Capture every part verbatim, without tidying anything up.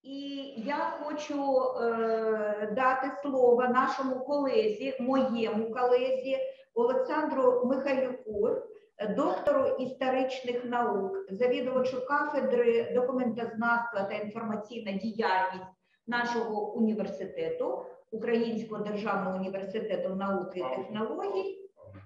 І я хочу е, дати слово нашому колезі, моєму колезі Олександру Михайлюку, доктору історичних наук, завідувачу кафедри документознавства та інформаційна діяльність нашого університету, Українського державного університету науки і технологій,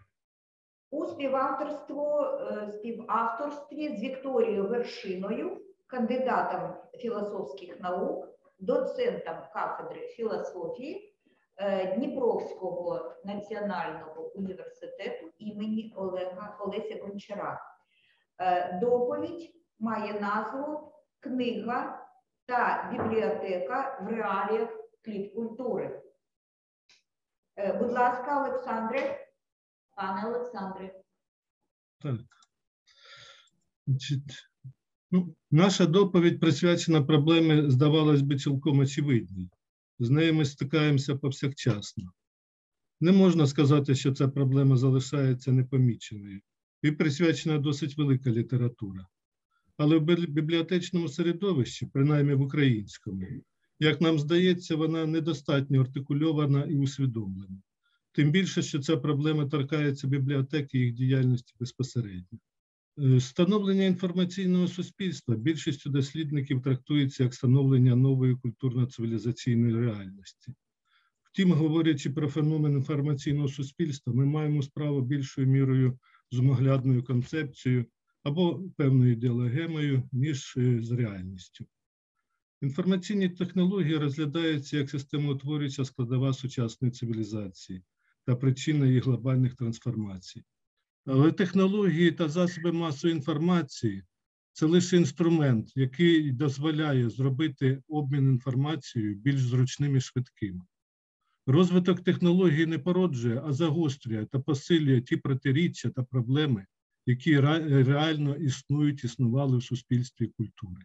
у співавторству, співавторстві з Вікторією Вершиною, кандидатом філософських наук, доцентом кафедри філософії Дніпровського національного університету імені Олега Олеся Гончара. Доповідь має назву «Книга та бібліотека в реаліях кліп-культури». Будь ласка, Олександре. Пане Олександре. Так. Значить, ну, наша доповідь присвячена проблемі, здавалось би, цілком очевидній. З нею ми стикаємося повсякчасно. Не можна сказати, що ця проблема залишається непоміченою. І присвячена досить велика література. Але в бібліотечному середовищі, принаймні в українському, як нам здається, вона недостатньо артикульована і усвідомлена. Тим більше, що ця проблема торкається бібліотеки і їх діяльності безпосередньо. Становлення інформаційного суспільства більшістю дослідників трактується як становлення нової культурно-цивілізаційної реальності. Втім, говорячи про феномен інформаційного суспільства, ми маємо справу більшою мірою з умоглядною концепцією або певною ідеологемою, ніж з реальністю. Інформаційні технології розглядаються як системотворююча складова сучасної цивілізації та причина її глобальних трансформацій. Але технології та засоби масової інформації – це лише інструмент, який дозволяє зробити обмін інформацією більш зручним і швидким. Розвиток технологій не породжує, а загострює та посилює ті протиріччя та проблеми, які реально існують, існували в суспільстві культури.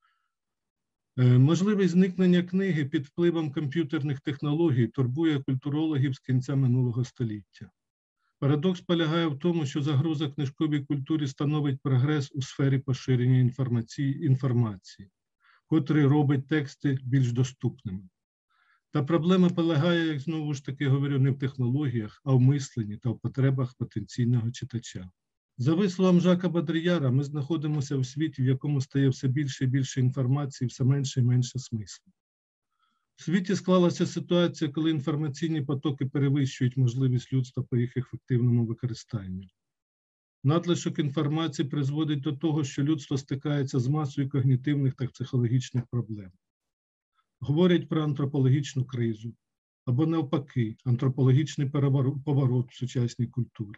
Можливість зникнення книги під впливом комп'ютерних технологій турбує культурологів з кінця минулого століття. Парадокс полягає в тому, що загроза книжковій культурі становить прогрес у сфері поширення інформації, інформації, котрий робить тексти більш доступними. Та проблема полягає, як знову ж таки говорю, не в технологіях, а в мисленні та в потребах потенційного читача. За висловом Жака Бодріяра, ми знаходимося у світі, в якому стає все більше і більше інформації, все менше і менше смислу. В світі склалася ситуація, коли інформаційні потоки перевищують можливість людства по їх ефективному використанню. Надлишок інформації призводить до того, що людство стикається з масою когнітивних та психологічних проблем. Говорять про антропологічну кризу, або навпаки, антропологічний поворот в сучасній культурі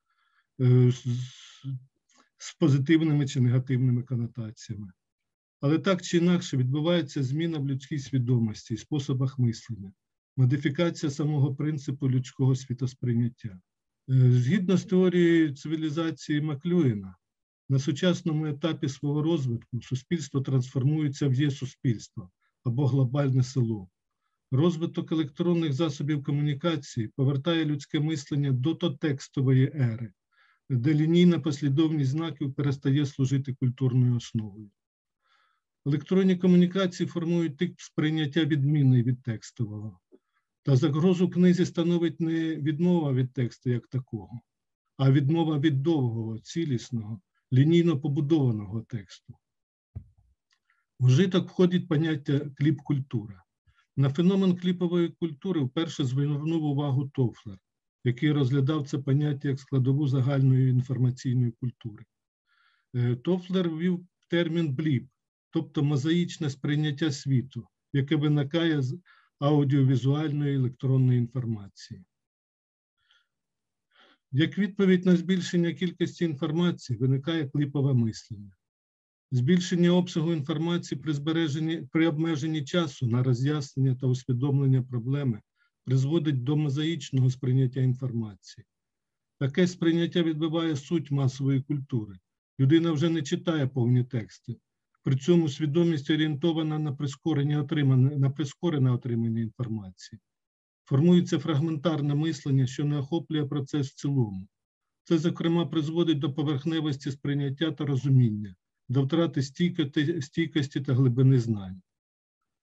з позитивними чи негативними конотаціями. Але так чи інакше відбувається зміна в людській свідомості і способах мислення, модифікація самого принципу людського світосприйняття. Згідно з теорією цивілізації Маклюїна, на сучасному етапі свого розвитку суспільство трансформується в є-суспільство або глобальне село. Розвиток електронних засобів комунікації повертає людське мислення до текстової ери, де лінійна послідовність знаків перестає служити культурною основою. Електронні комунікації формують тип сприйняття відмінний від текстового. Та загрозу книзі становить не відмова від тексту як такого, а відмова від довгого, цілісного, лінійно побудованого тексту. В вжиток входить поняття кліп-культура. На феномен кліпової культури вперше звернув увагу Тофлер, який розглядав це поняття як складову загальної інформаційної культури. Тофлер ввів термін бліп, тобто мозаїчне сприйняття світу, яке виникає з аудіовізуальної електронної інформації. Як відповідь на збільшення кількості інформації виникає кліпове мислення. Збільшення обсягу інформації при, збереженні, при обмеженні часу на роз'яснення та усвідомлення проблеми призводить до мозаїчного сприйняття інформації. Таке сприйняття відбиває суть масової культури. Людина вже не читає повні тексти. При цьому свідомість орієнтована на прискорене отримання, на прискорене отримання інформації. Формується фрагментарне мислення, що не охоплює процес в цілому. Це, зокрема, призводить до поверхневості сприйняття та розуміння, до втрати стійкості та глибини знань.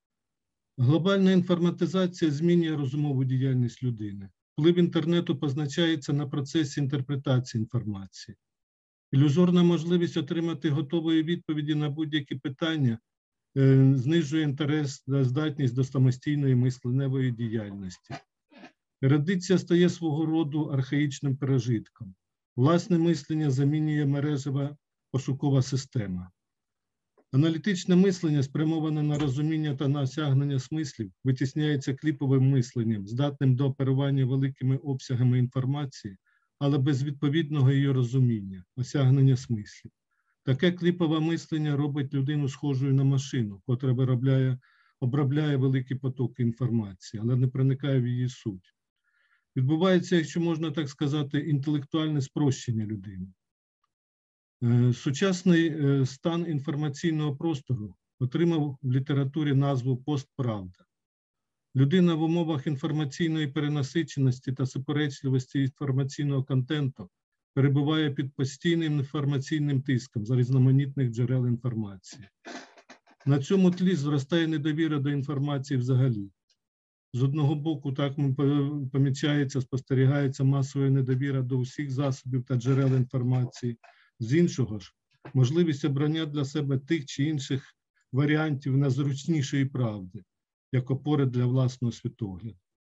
Глобальна інформатизація змінює розумову діяльність людини. Вплив інтернету позначається на процесі інтерпретації інформації. Ілюзорна можливість отримати готові відповіді на будь-які питання е, знижує інтерес та здатність до самостійної мисленневої діяльності. Ерудиція стає свого роду архаїчним пережитком. Власне мислення замінює мережева пошукова система. Аналітичне мислення, спрямоване на розуміння та на осягнення смислів, витісняється кліповим мисленням, здатним до оперування великими обсягами інформації, але без відповідного її розуміння, осягнення смислів. Таке кліпове мислення робить людину схожою на машину, котра виробляє, обробляє великі потоки інформації, але не проникає в її суть. Відбувається, якщо можна так сказати, інтелектуальне спрощення людини. Сучасний стан інформаційного простору отримав в літературі назву «постправда». Людина в умовах інформаційної перенасиченості та суперечливості інформаційного контенту перебуває під постійним інформаційним тиском з різноманітних джерел інформації. На цьому тлі зростає недовіра до інформації взагалі. З одного боку, так помічається, спостерігається масова недовіра до усіх засобів та джерел інформації. З іншого ж, можливість обрання для себе тих чи інших варіантів найзручнішої правди, як опори для власного світогляду.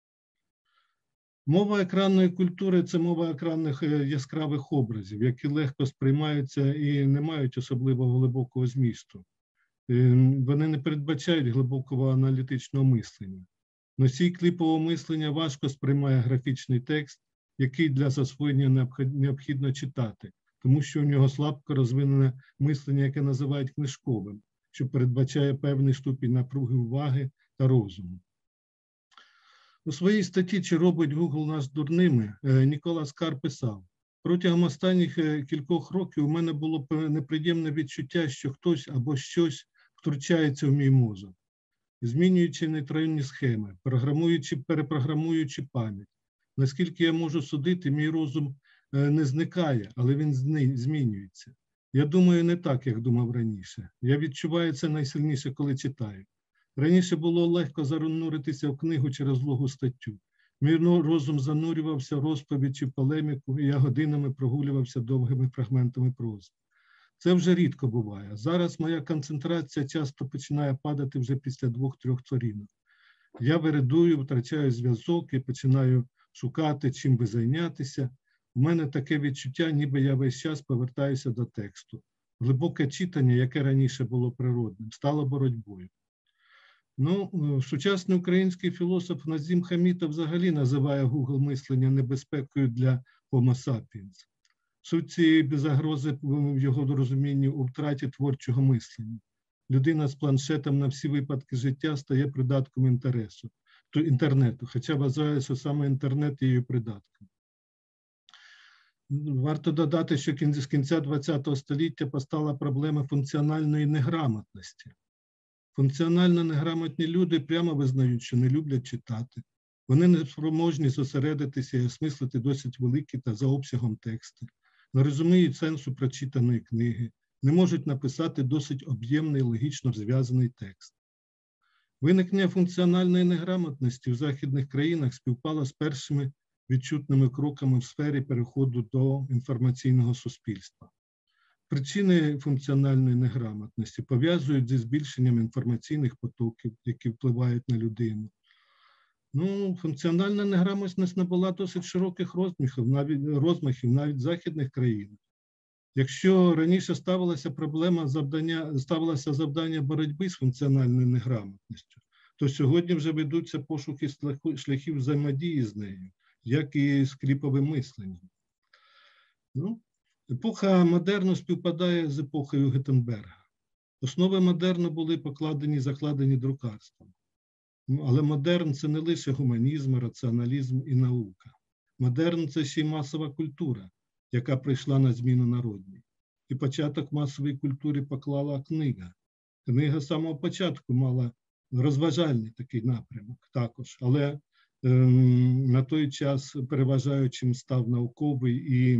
Мова екранної культури – це мова екранних яскравих образів, які легко сприймаються і не мають особливо глибокого змісту. Вони не передбачають глибокого аналітичного мислення. Носій кліпового мислення важко сприймає графічний текст, який для засвоєння необхідно читати, тому що у нього слабко розвинене мислення, яке називають книжковим, що передбачає певний ступінь напруги уваги та розуму. У своїй статті «Чи робить Google нас дурними» Ніколас Кар писав: «Протягом останніх кількох років у мене було неприємне відчуття, що хтось або щось втручається в мій мозок, змінюючи нейронні схеми, програмуючи, перепрограмуючи пам'ять. Наскільки я можу судити, мій розум не зникає, але він змінюється. Я думаю не так, як думав раніше. Я відчуваю це найсильніше, коли читаю. Раніше було легко зануритися в книгу чи розлогу статтю. Мій розум занурювався в розповідь чи полеміку, і я годинами прогулювався довгими фрагментами прози. Це вже рідко буває. Зараз моя концентрація часто починає падати вже після двох-трьох сторінок. Я вередую, втрачаю зв'язок і починаю шукати, чим би зайнятися. У мене таке відчуття, ніби я весь час повертаюся до тексту. Глибоке читання, яке раніше було природним, стало боротьбою». Ну, сучасний український філософ Назім Хамітов взагалі називає Google мислення небезпекою для Homo sapiens. Суть цієї загрози в його розумінні у втраті творчого мислення. Людина з планшетом на всі випадки життя стає придатком інтересу, то інтернету, хоча вважає, що саме інтернет є її придатком. Варто додати, що з кінця ХХ століття постала проблема функціональної неграмотності. Функціонально неграмотні люди прямо визнають, що не люблять читати. Вони не спроможні зосередитися і осмислити досить великі та за обсягом тексти, не розуміють сенсу прочитаної книги, не можуть написати досить об'ємний, логічно зв'язаний текст. Виникнення функціональної неграмотності в західних країнах співпало з першими відчутними кроками в сфері переходу до інформаційного суспільства. Причини функціональної неграмотності пов'язують зі збільшенням інформаційних потоків, які впливають на людину. Ну, функціональна неграмотність набула досить широких розмахів, навіть, розмахів, навіть в західних країнах. Якщо раніше ставилася проблема завдання, ставилося завдання боротьби з функціональною неграмотністю, то сьогодні вже ведуться пошуки шляхів взаємодії з нею, як і з кліповим мисленням. Ну, епоха модерну співпадає з епохою Гутенберга. Основи модерну були покладені, закладені друкарством. Але модерн – це не лише гуманізм, раціоналізм і наука. Модерн – це ще й масова культура, яка прийшла на зміну народній. І початок масової культури поклала книга. Книга з самого початку мала розважальний такий напрямок також, але ем, на той час переважаючим став науковий і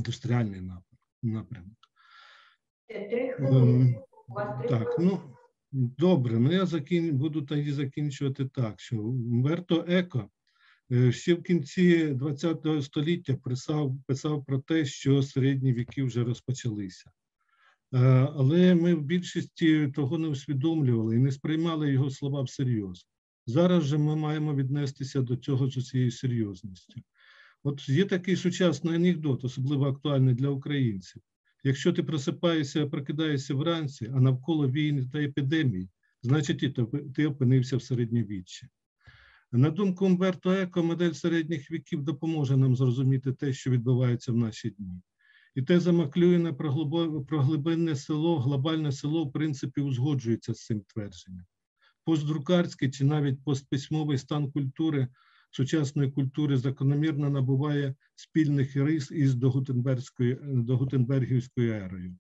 індустріальний напрямок. Три хвилини. Ем, так, ну, Добре, ну я закін... буду тоді закінчувати так, що Умберто Еко ще в кінці ХХ століття писав, писав про те, що середні віки вже розпочалися. Але ми в більшості того не усвідомлювали і не сприймали його слова всерйоз. Зараз же ми маємо віднестися до цього з усією серйозністю. От є такий сучасний анекдот, особливо актуальний для українців. Якщо ти просипаєшся, прокидаєшся вранці, а навколо війни та епідемії, значить і ти опинився в середньовіччі. На думку Умберто Еко, модель середніх віків допоможе нам зрозуміти те, що відбувається в наші дні. І теза Маклюїна про глибинне село, глобальне село, в принципі, узгоджується з цим твердженням. Постдрукарський чи навіть постписьмовий стан культури, сучасної культури закономірно набуває спільних рис із догутенбергівською ерою.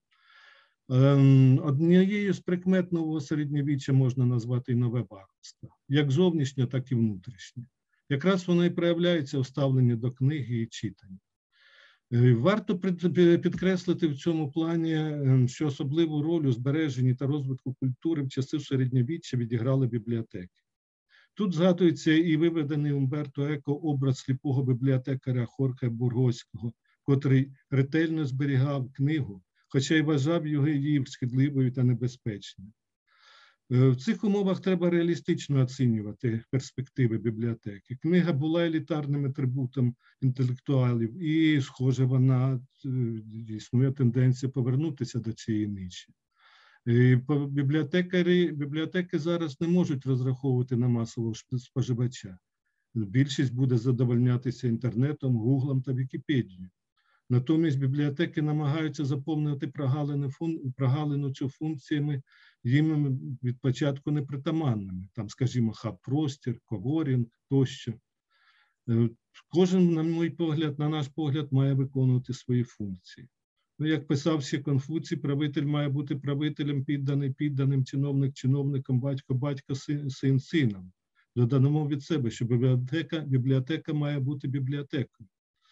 Однією з прикмет нового середньовіччя можна назвати і нове багатство, як зовнішнє, так і внутрішнє. Якраз воно і проявляється у ставленні до книги і читання. Варто підкреслити в цьому плані, що особливу роль у збереженні та розвитку культури в часи середньовіччя відіграли бібліотеки. Тут згадується і виведений Умберто Еко образ сліпого бібліотекаря Хорхе Бургоського, котрий ретельно зберігав книгу, хоча й вважав її шкідливою та небезпечною. В цих умовах треба реалістично оцінювати перспективи бібліотеки. Книга була елітарним атрибутом інтелектуалів і, схоже, вона існує тенденція повернутися до цієї ніші. Бібліотекарі, бібліотеки зараз не можуть розраховувати на масового споживача. Більшість буде задовольнятися інтернетом, гуглом та Вікіпедією. Натомість бібліотеки намагаються заповнити прогалину, прогалину цю функціями, їм від початку непритаманними. Там, скажімо, хаб-простір, коворінг тощо. Кожен, на мій погляд, на наш погляд, має виконувати свої функції. Ну, як писав ще Конфуцій, правитель має бути правителем, підданий підданим, чиновник чиновником, батько батько, син, син сином. Додамо від себе, що бібліотека, бібліотека має бути бібліотекою.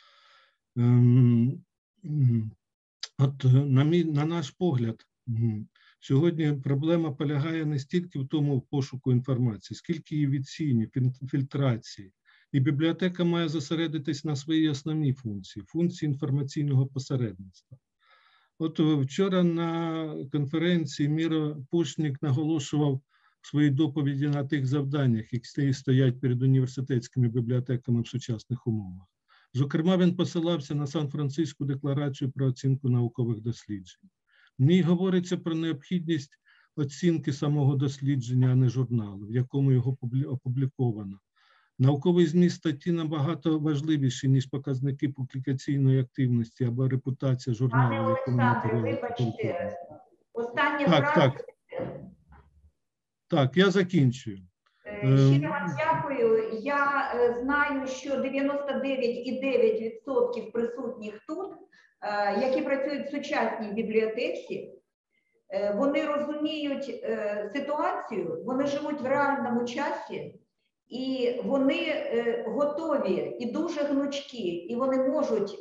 От, на, мій, на наш погляд, сьогодні проблема полягає не стільки в тому пошуку інформації, скільки її відсінні, фільтрації. І бібліотека має зосередитись на своїй основній функції, функції інформаційного посередництва. От вчора на конференції Міро Пушнік наголошував в своїй доповіді на тих завданнях, які стоять перед університетськими бібліотеками в сучасних умовах. Зокрема, він посилався на Сан-Франциську декларацію про оцінку наукових досліджень. В ній говориться про необхідність оцінки самого дослідження, а не журналу, в якому його опубліковано. Науковий зміст статті набагато важливіший, ніж показники публікаційної активності або репутація журналу. Пане Олександре, вибачте, остання так, фраза. Так. так, я закінчую. Щиро вам дякую. Я знаю, що дев'яносто дев'ять цілих дев'ять десятих відсотка присутніх тут, які працюють в сучасній бібліотеці, вони розуміють ситуацію, вони живуть в реальному часі, і вони готові і дуже гнучкі, і вони можуть,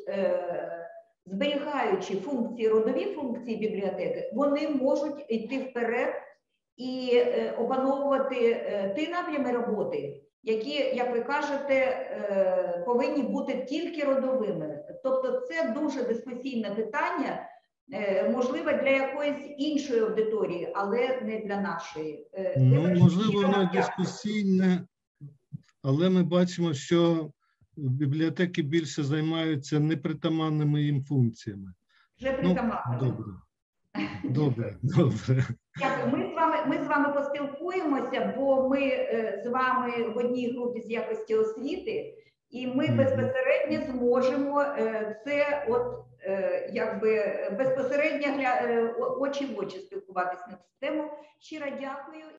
зберігаючи функції, родові функції бібліотеки, вони можуть йти вперед і опановувати ті напрями роботи, які, як ви кажете, повинні бути тільки родовими. Тобто це дуже дискусійне питання, можливо, для якоїсь іншої аудиторії, але не для нашої. Ну, можливо, воно дискусійне, але ми бачимо, що бібліотеки більше займаються непритаманними їм функціями. Вже притаманними. Ну, добре. Добре, добре. Дякую. Ми з вами, ми з вами поспілкуємося, бо ми з вами в одній групі з якості освіти, і ми mm-hmm. безпосередньо зможемо це от якби безпосередньо очі в очі спілкуватися на цю тему. Щиро дякую.